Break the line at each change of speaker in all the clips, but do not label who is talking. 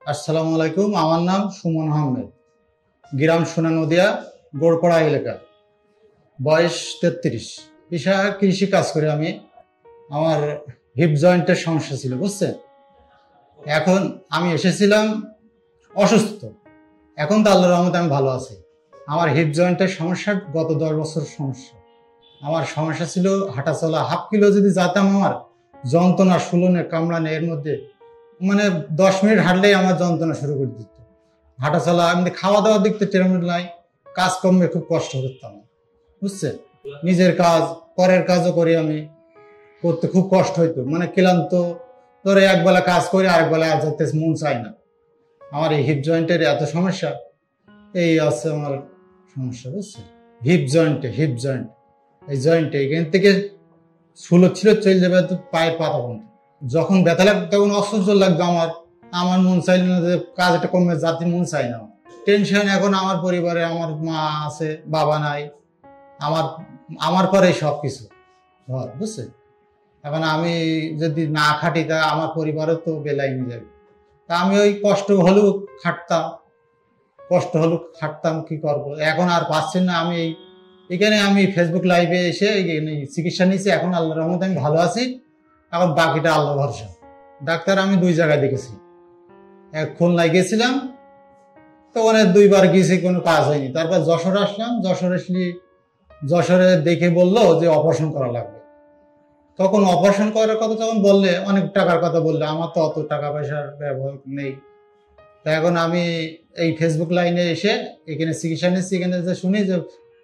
আসসালামু আলাইকুম। আমার নাম সুমন আহমেদ, গ্রাম সোনা নদিয়া, গোড়পাড়া এলাকা, বয়স 33। পেশা কৃষি কাজ করে আমি। আমার হিপ জয়েন্টের সমস্যা ছিল, বুঝছেন। এখন আমি এসেছিলাম অসুস্থ, এখন তো আল্লাহর রহমতে আমি ভালো আছি। আমার হিপ জয়েন্টের সমস্যা গত 10 বছর সমস্যা। আমার সমস্যা ছিল হাঁটা চলা, হাফ কিলো যদি যেতাম আমার যন্ত্রণা, শুলনে কামড়ানে, এর মধ্যে মানে 10 মিনিট হাঁটলেই আমার যন্ত্রণা শুরু করে দিত। হাঁটা চলা, এমনি খাওয়া দাওয়ার দিক থেকে টেরমিট নাই, কাজকর্মে খুব কষ্ট করতাম, বুঝছেন। নিজের কাজ, পরের কাজও করি আমি, করতে খুব কষ্ট হইতো, মানে ক্লান্ত। ধরে একবেলা কাজ করি, আরেকবেলা আর যেতে মন চাই না। আমার এই হিপ জয়েন্টের এত সমস্যা, এই আছে আমার সমস্যা, বুঝছেন। হিপ জয়েন্ট এই জয়েন্টে এখান থেকে শুলো ছিল চলে যাবে তো পায়ের পাতা পর্যন্ত। যখন ব্যথা লাগতো তখন অসহ্য লাগতো আমার। আমার মন চাইল না যে কাজটা কমে, যাতে মন চাই না। টেনশন এখন আমার পরিবারে, আমার মা আছে, বাবা নাই, আমার আমার পরে সব কিছু ঘর, বুঝছেন। এখন আমি যদি না খাটি তা আমার পরিবারও তো বেলাই নিয়ে যাবে। তা আমি ওই কষ্ট হলেও খাটতাম, কি করব। এখন আর পাচ্ছি না। আমি এখানে আমি ফেসবুক লাইভে এসে চিকিৎসা নিয়েছি, এখন আল্লাহর রহমতে আমি ভালো আছি। এখন বাকিটা আল্লাহ ভরসা। ডাক্তার আমি 2 জায়গায় দেখেছি। এক খুলনায় গেছিলাম, তো ওখানে 2 বার গিয়েছি, কোনো কাজ হয়নি। তারপর যশোরে আসলাম, যশোরে দেখে বললো যে অপারেশন করা লাগবে। তখন অপারেশন করার কথা যখন বললে, অনেক টাকার কথা বললে, আমার তো অত টাকা পয়সার ব্যবহার নেই। তা এখন আমি এই ফেসবুক লাইনে এসে এখানে চিকিৎসা নিচ্ছি। এখানে যে শুনি যে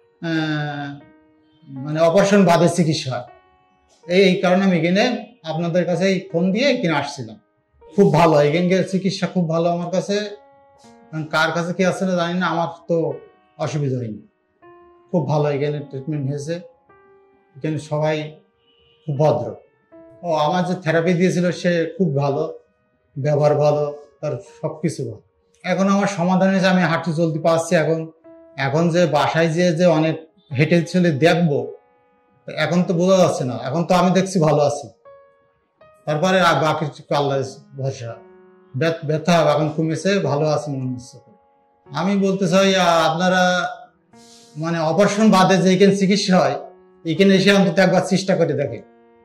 মানে অপারেশন বাদে চিকিৎসা, এই কারণে আমি এখানে আপনাদের কাছে ফোন দিয়ে এখানে আসছিলাম। খুব ভালো, এখানকার চিকিৎসা খুব ভালো আমার কাছে। কার কাছে কি আছে না জানি না, আমার তো অসুবিধা হয়নি। খুব ভালো এখানে ট্রিটমেন্ট হয়েছে। এখানে সবাই খুব ভদ্র। আমার যে থেরাপি দিয়েছিল সে খুব ভালো, ব্যবহার ভালো, তার সবকিছু ভালো। এখন আমার সমাধান হয়েছে, আমি হাঁটতে চলতে পারছি। এখন যে বাসায় যে অনেক হেঁটে চলে দেখবো, এখন তো বোঝা যাচ্ছে না। এখন তো আমি দেখছি ভালো আছি। তারপরে বাকি আল্লাহ ভরসা। ব্যথা এখন কমেছে, ভালো আছে মনে হচ্ছে। আমি বলতে চাই আপনারা মানে অপারেশন বাদে যে এখানে চিকিৎসা হয়, এখানে এসে অন্তত একবার চেষ্টা করে দেখে,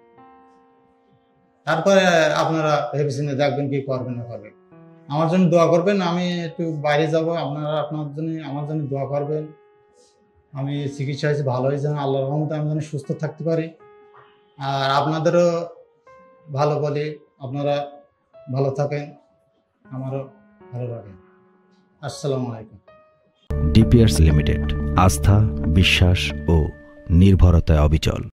তারপরে আপনারা ভেবেচিন্তে দেখবেন কি করবেন না করবেন। আমার জন্য দোয়া করবেন। আমি একটু বাইরে যাব, আপনারা আমার জন্য দোয়া করবেন। আমি চিকিৎসা হয়েছে, ভালো হয়েছে, আল্লাহর রহমতে আমি যেন সুস্থ থাকতে পারি। আর আপনাদেরও ভালো বলি, আপনারা ভালো থাকেন, আমারও ভালো লাগে। আসসালামু আলাইকুম।
ডিপিআরস লিমিটেড, আস্থা, বিশ্বাস ও নির্ভরতায় অবিচল।